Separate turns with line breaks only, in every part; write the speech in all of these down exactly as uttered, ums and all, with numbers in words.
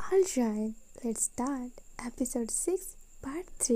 Alright, let's start episode six part three.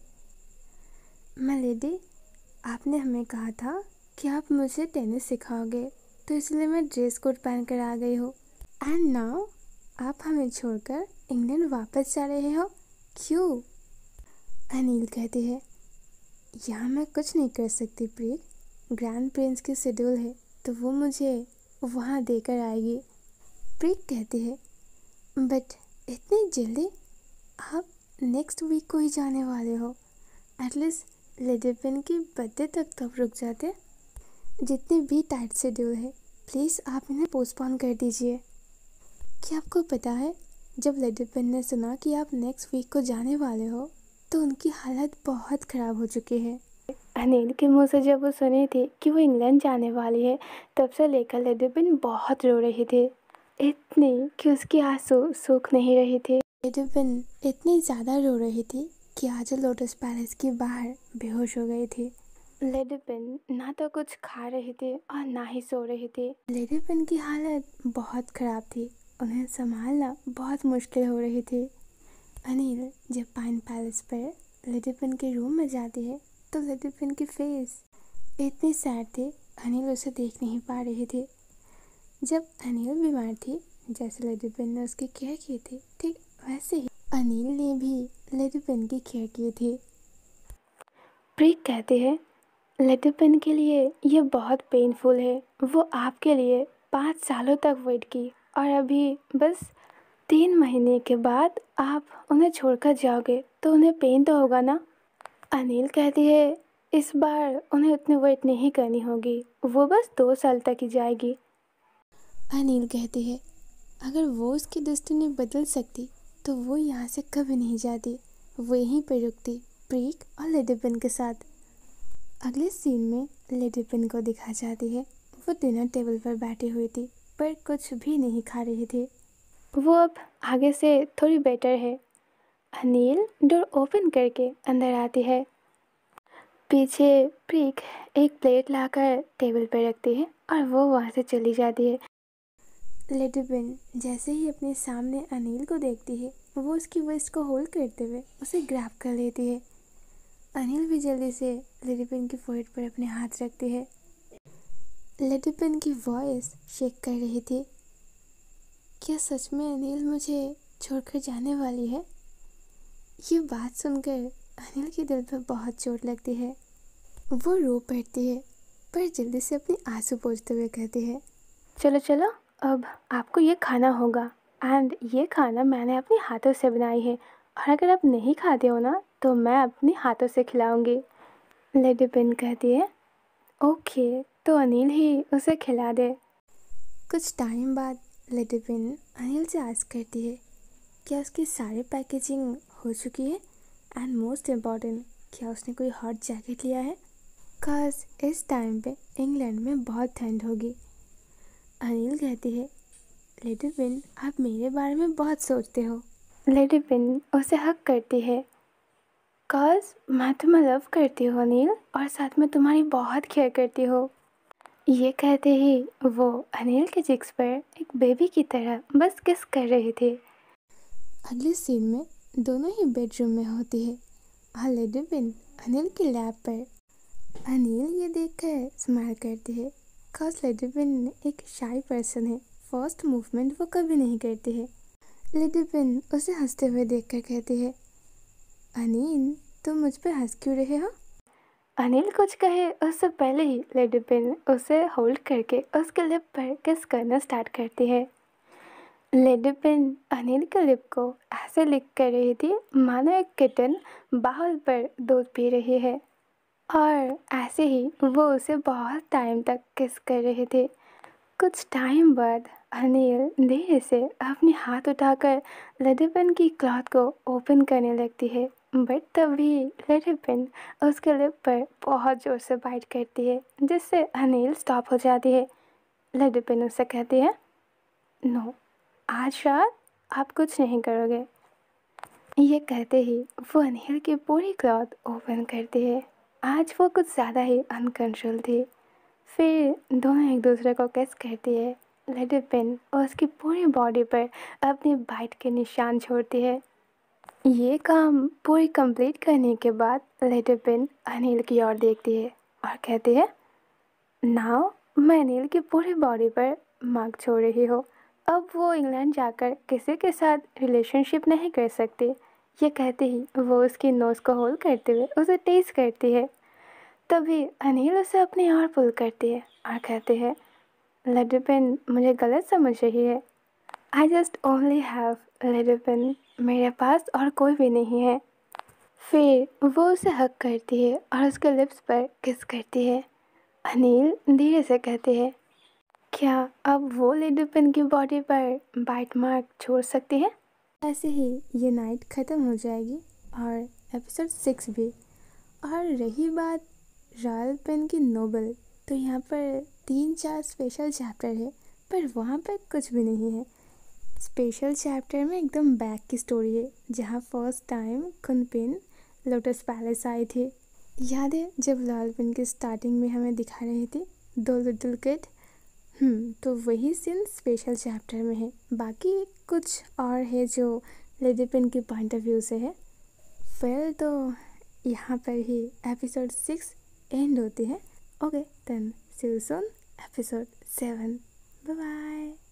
Milady, आपने हमें कहा था कि आप मुझे टेनिस सिखाओगे, तो इसलिए मैं ड्रेस कोट पहन कर आ गई हूँ। एंड नाउ आप हमें छोड़कर इंग्लैंड वापस जा रहे हो, क्यों? अनिल कहती है, यहाँ मैं कुछ नहीं कर सकती प्रीक। ग्रैंड प्रिंस की शेड्यूल है तो वो मुझे वहाँ देकर आएगी। प्रीक कहती है, बट इतनी जल्दी? आप नेक्स्ट वीक को ही जाने वाले हो। एटलीस्ट लेडी पेन की बर्थडे तक तो रुक जाते। जितनी भी टाइट शेड्यूल है, प्लीज़ आप इन्हें पोस्टपोन कर दीजिए। क्या आपको पता है, जब लेडी पेन ने सुना कि आप नेक्स्ट वीक को जाने वाले हो तो उनकी हालत बहुत ख़राब हो चुकी है। अनिल के मुंह से जब वो सुनी थी कि वो इंग्लैंड जाने वाली है, तब से लेकर लेडी पेन बहुत रो रही थी, इतनी कि उसकी आंसू सूख नहीं रही थी। लेडी पेन इतनी ज़्यादा रो रही थी कि आज लोटस पैलेस के बाहर बेहोश हो गई थी। लेडी पेन ना तो कुछ खा रही थी और ना ही सो रही थी। लेडी पेन की हालत बहुत ख़राब थी, उन्हें संभालना बहुत मुश्किल हो रही थी। अनिल जब पाइन पैलेस पर लेडी पेन के रूम में जाती है तो लेडी पेन की फेस इतनी सैड थी, अनिल उसे देख नहीं पा रही थी। जब अनिल बीमार थी, जैसे लेडी पेन ने उसकी केयर की थी, ठीक वैसे ही अनिल ने भी लेडी पेन की केयर की थी। प्रीक कहते हैं, लेडी पेन के लिए ये बहुत पेनफुल है। वो आपके लिए पाँच सालों तक वेट की और अभी बस तीन महीने के बाद आप उन्हें छोड़कर जाओगे तो उन्हें पेन तो होगा ना। अनिल कहती है, इस बार उन्हें उतनी वेट नहीं करनी होगी, वो बस दो साल तक ही जाएगी। अनिल कहती है, अगर वो उसकी डेस्टिनी बदल सकती तो वो यहाँ से कभी नहीं जाती, वो यहीं पर रुकती प्रीक और लेडी पेन के साथ। अगले सीन में लेडी पेन को दिखा जाती है, वो डिनर टेबल पर बैठी हुई थी पर कुछ भी नहीं खा रही थी। वो अब आगे से थोड़ी बेटर है। अनिल डोर ओपन करके अंदर आती है। पीछे प्रीक एक प्लेट लाकर टेबल पर रखती है और वो वहाँ से चली जाती है। लेडी पेन जैसे ही अपने सामने अनिल को देखती है, वो उसकी वेस्ट को होल्ड करते हुए उसे ग्रैब कर लेती है। अनिल भी जल्दी से लेडी पेन की फोrehead पर अपने हाथ रखती है। लेडी पेन की वॉइस शेक कर रही थी, क्या सच में अनिल मुझे छोड़कर जाने वाली है? ये बात सुनकर अनिल के दिल पर बहुत चोट लगती है। वो रो पड़ती है पर जल्दी से अपनी आंसू पोंछते हुए कहती है, चलो चलो, अब आपको ये खाना होगा एंड ये खाना मैंने अपने हाथों से बनाई है और अगर आप नहीं खाते हो ना तो मैं अपने हाथों से खिलाऊंगी। लेडी पेन कहती है, ओके, तो अनिल ही उसे खिला दे। कुछ टाइम बाद लेडी पेन अनिल से आस्क करती है, क्या उसकी सारी पैकेजिंग हो चुकी है एंड मोस्ट इम्पॉर्टेंट, क्या उसने कोई हॉट जैकेट लिया है? काश इस टाइम पे इंग्लैंड में बहुत ठंड होगी। अनिल कहती है, लेडी पेन आप मेरे बारे में बहुत सोचते हो। लेडी पेन उसे हक करती है, काश मैं तुम्हें लव करती हूँ अनिल और साथ में तुम्हारी बहुत केयर करती हूँ। ये कहते ही वो अनिल के चिक्स पर एक बेबी की तरह बस किस कर रही थी। अगले सीन में दोनों ही बेडरूम में होती है और लेडी पेन अनिल की लैप पर। अनिल ये देखकर स्माइल करती है, काश लेडी पेन एक शाई पर्सन है, फर्स्ट मूवमेंट वो कभी नहीं करती है। लेडी पेन उसे हंसते हुए देखकर कहती है, अनिल तुम मुझ पे हंस क्यों रहे हो? अनिल कुछ कहे उससे पहले ही लेडी पेन उसे होल्ड करके उसके लिप पर किस करना स्टार्ट करती है। लेडी पेन अनिल के लिप को ऐसे लिक कर रही थी मानो एक किटन बाउल पर दूध पी रही है और ऐसे ही वो उसे बहुत टाइम तक किस कर रहे थे। कुछ टाइम बाद अनिल धीरे से अपने हाथ उठाकर लेडी पेन की क्लॉथ को ओपन करने लगती है, बट तभी लेडी पेन उसके लिप पर बहुत ज़ोर से बाइट करती है जिससे अनिल स्टॉप हो जाती है। लेडी पेन उससे कहती है, नो, आज रात आप कुछ नहीं करोगे। ये कहते ही वो अनिल की पूरी क्लॉथ ओपन करती है। आज वो कुछ ज़्यादा ही अनकंट्रोल थी। फिर दोनों एक दूसरे को किस करती है लेडी पिन उसकी पूरी बॉडी पर अपनी बाइट के निशान छोड़ती है। ये काम पूरी कंप्लीट करने के बाद लेडी पिन अनिल की ओर देखती है और कहती है, नाउ मैं अनिल की पूरी बॉडी पर मार्क छोड़ रही हूँ। अब वो इंग्लैंड जाकर किसी के साथ रिलेशनशिप नहीं कर सकती। ये कहते ही वो उसकी नोज़ को होल्ड करते हुए उसे टेस्ट करती है। तभी अनिल उसे अपनी ओर पुल करती है और कहते हैं, लेडी पिन मुझे गलत समझ रही है। I just only have lady Pin, मेरे पास और कोई भी नहीं है। फिर वो उसे हक करती है और उसके लिप्स पर किस करती है। अनिल धीरे से कहते हैं, क्या अब वो लेडी पिन की बॉडी पर बाइट मार्क छोड़ सकती है? ऐसे ही ये नाइट ख़त्म हो जाएगी और एपिसोड सिक्स भी। और रही बात रॉयल पेन की नोबल, तो यहाँ पर तीन चार स्पेशल चैप्टर है पर वहाँ पर कुछ भी नहीं है। स्पेशल चैप्टर में एकदम बैक की स्टोरी है, जहाँ first time Kunpin Lotus Palace आई थी। याद है जब रॉयल पेन की स्टार्टिंग में हमें दिखा रही थी दो लिटिल किड। हम्म तो वही सीन स्पेशल चैप्टर में है। बाकी कुछ और है जो लेडी पिन की पॉइंट ऑफ व्यू से है। फिर तो यहाँ पर ही एपिसोड सिक्स एंड होती है। Okay then see you soon episode seven. Bye bye.